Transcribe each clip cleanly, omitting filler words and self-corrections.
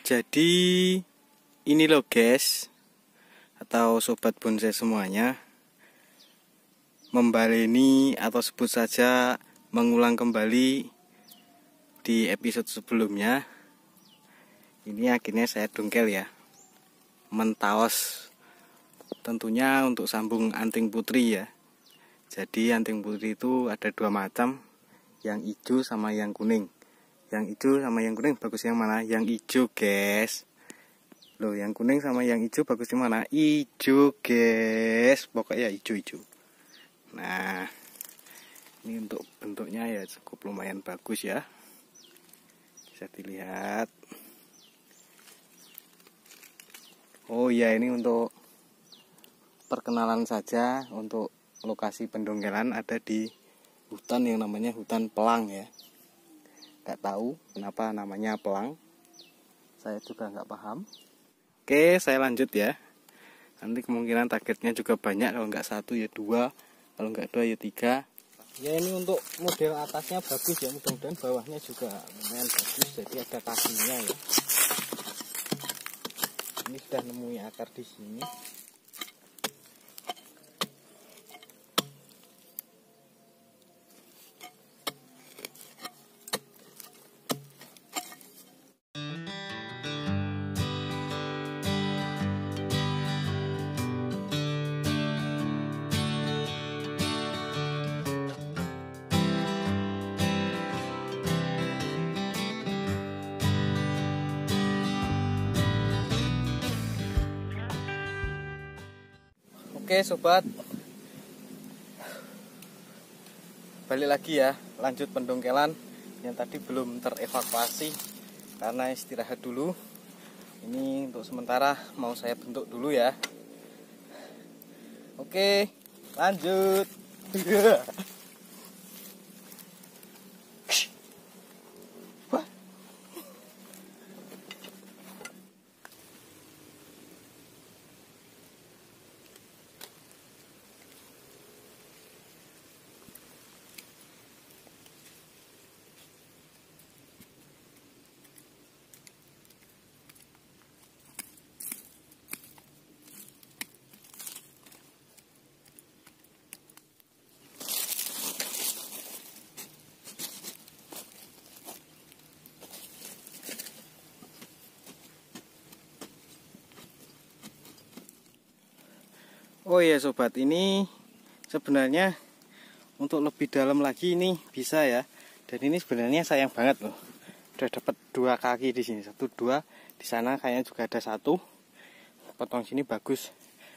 Jadi ini loh guys, atau sobat bonsai semuanya, membaleni atau sebut saja mengulang kembali di episode sebelumnya. Ini akhirnya saya dongkel ya, mentaos, tentunya untuk sambung anting putri ya. Jadi anting putri itu ada dua macam, yang hijau sama yang kuning. Yang hijau sama yang kuning bagus yang mana? Yang hijau guys. Loh, yang kuning sama yang hijau bagus yang mana? Hijau guys. Pokoknya hijau-hijau. Nah, ini untuk bentuknya ya cukup lumayan bagus ya. Bisa dilihat. Oh iya, ini untuk perkenalan saja. Untuk lokasi pendongkelan ada di hutan yang namanya hutan pelang ya. Gak tahu kenapa namanya pelang, saya juga nggak paham. Oke, saya lanjut ya. Nanti kemungkinan targetnya juga banyak, kalau nggak satu ya dua, kalau nggak dua ya tiga. Ya ini untuk model atasnya bagus ya, mudah-mudahan bawahnya juga lumayan bagus. Jadi ada kakinya ya. Ini sudah nemui akar di sini. Oke sobat, balik lagi ya, lanjut pendongkelan yang tadi belum terevakuasi karena istirahat dulu. Ini untuk sementara mau saya bentuk dulu ya. Oke, lanjut. Oh ya sobat, ini sebenarnya untuk lebih dalam lagi ini bisa ya. Dan ini sebenarnya sayang banget loh. Udah dapat dua kaki di sini, satu dua, di sana kayaknya juga ada satu. Potong sini bagus.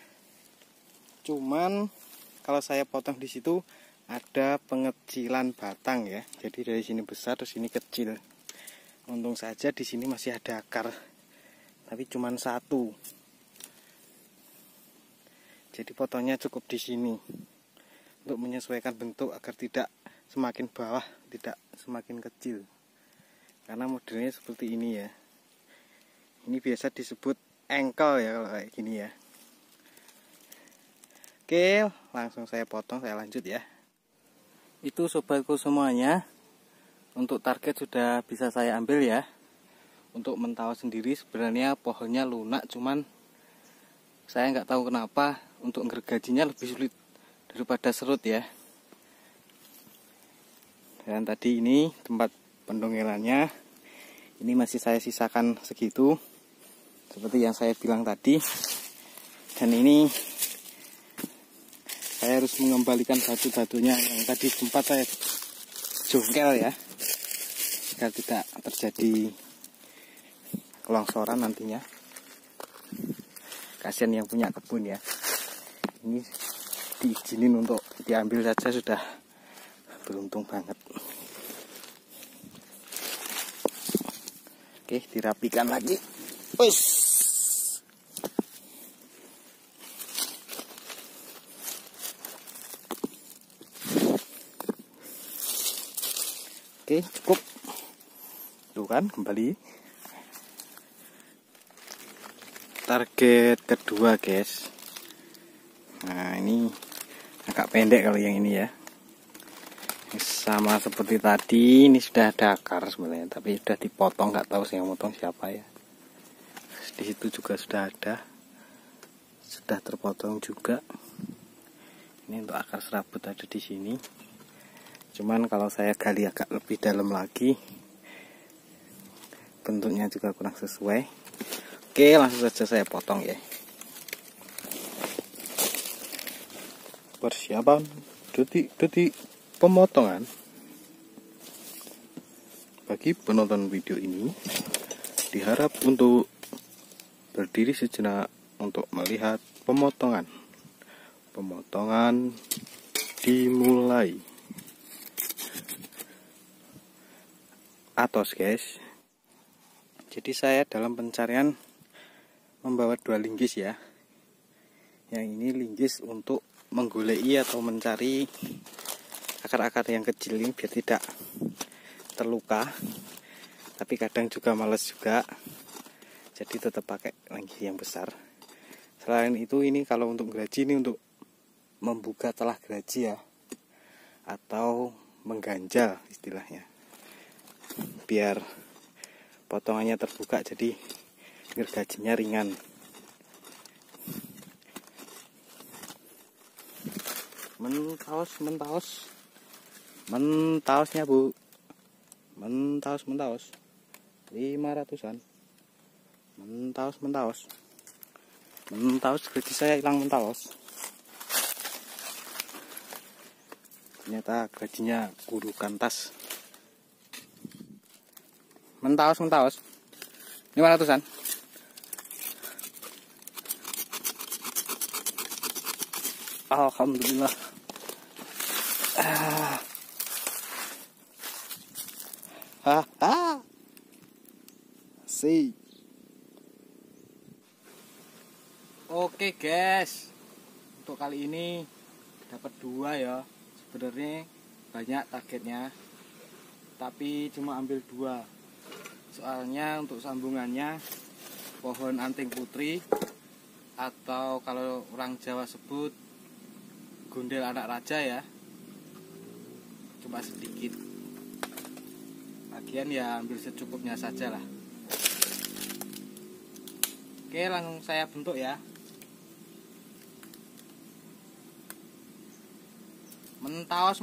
Cuman kalau saya potong di situ ada pengecilan batang ya. Jadi dari sini besar terus sini kecil. Untung saja di sini masih ada akar. Tapi cuman satu. Jadi potongnya cukup di sini untuk menyesuaikan bentuk agar tidak semakin bawah, tidak semakin kecil. Karena modelnya seperti ini ya. Ini biasa disebut engkel ya kalau kayak gini ya. Oke, langsung saya potong, saya lanjut ya. Itu sobatku semuanya. Untuk target sudah bisa saya ambil ya. Untuk mentawas sendiri sebenarnya pohonnya lunak, cuman saya nggak tahu kenapa untuk gergajinya lebih sulit daripada serut ya. Dan tadi ini tempat pendongkelannya, ini masih saya sisakan segitu seperti yang saya bilang tadi. Dan ini saya harus mengembalikan batu-batunya yang tadi sempat saya jongkel ya, agar tidak terjadi kelongsoran nantinya. Kasihan yang punya kebun ya. Ini diizinin untuk diambil saja sudah beruntung banget. Oke, dirapikan lagi. Wes. Oke, cukup. Tuh kan, kembali. Target kedua guys. Nah ini agak pendek kalau yang ini ya. Sama seperti tadi, ini sudah ada akar sebenarnya, tapi sudah dipotong, nggak tahu sih yang motong siapa ya. di situ juga sudah ada, sudah terpotong juga. Ini untuk akar serabut ada di sini. Cuman kalau saya gali agak lebih dalam lagi, bentuknya juga kurang sesuai. Oke, langsung saja saya potong ya. Persiapan detik-detik pemotongan. Bagi penonton video ini, diharap untuk berdiri sejenak untuk melihat pemotongan. Pemotongan dimulai. Atos guys. Jadi saya dalam pencarian membawa 2 linggis ya. Yang ini linggis untuk menggulai atau mencari akar-akar yang kecil ini biar tidak terluka. Tapi kadang juga males juga, jadi tetap pakai linggis yang besar. Selain itu, ini kalau untuk geraji ini untuk membuka celah geraji ya, atau mengganjal istilahnya, biar potongannya terbuka jadi gergajinya ringan. Mentaosnya bu, mentaos 500-an. Mentaos gaji saya hilang mentaos. Ternyata gajinya guru kantas. Mentaos 500-an. Alhamdulillah. Si. Oke guys, untuk kali ini dapat 2 ya. Sebenarnya banyak targetnya, tapi cuma ambil 2. Soalnya untuk sambungannya pohon anting putri, atau kalau orang Jawa sebut gondel anak raja ya, cuma sedikit. Bagian ya ambil secukupnya saja lah. Oke, langsung saya bentuk ya. Mentaos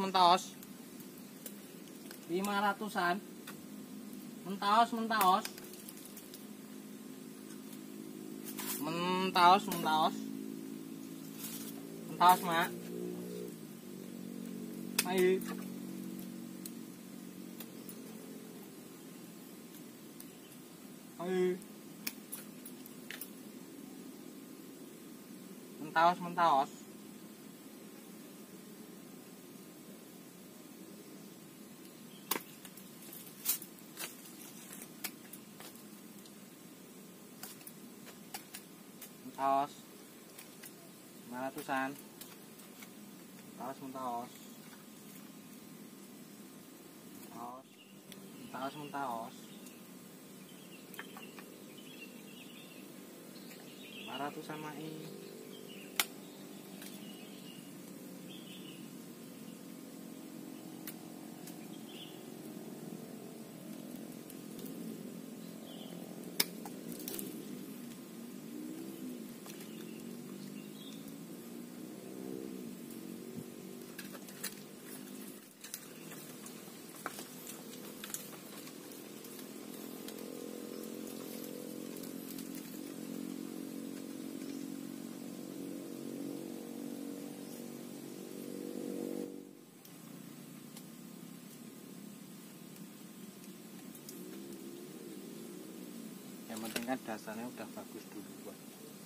500-an. Mentaos mak. Ayo. Mentaos. Mentaos 500-an. Mentaos. 500-an mai. Yang penting kan dasarnya udah bagus dulu buat.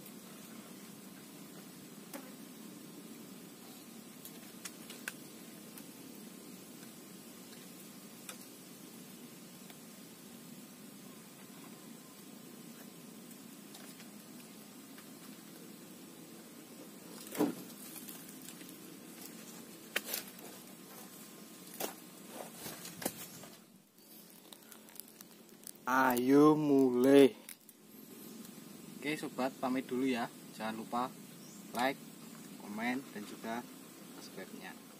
Ayo mulai. Oke sobat, pamit dulu ya. Jangan lupa like, komen, dan juga subscribe-nya.